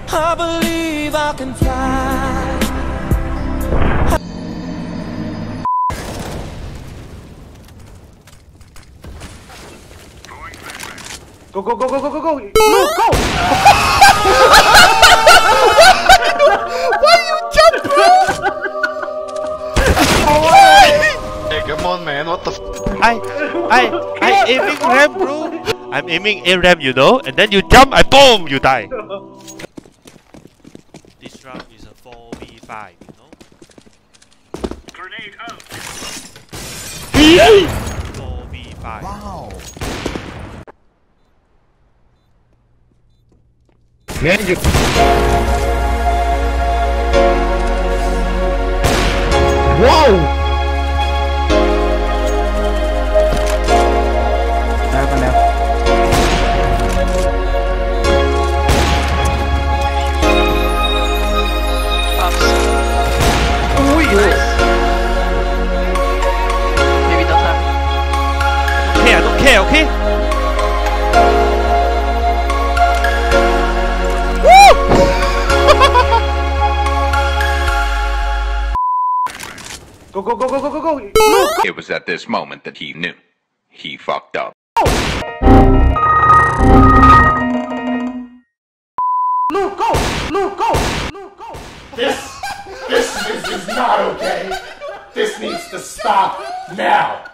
I believe I can fly. Go, go, go, go, go, go, go! Luke, go! Why you jump, bro? Hey, come on, man. What the f? I aiming ram, bro. I'm aiming ARAM, you know, and then you jump, I boom, you die. This round is a 4v5, you know. Grenade out. 4v5. Wow. Man, you... Whoa! Maybe don't have. Okay, I don't care, okay? Go, go, go, go, go, go, go! Luke, It was at this moment that he knew. He fucked up. Luke, go! Luke, go! Luke, go! This is not okay. This needs to stop now.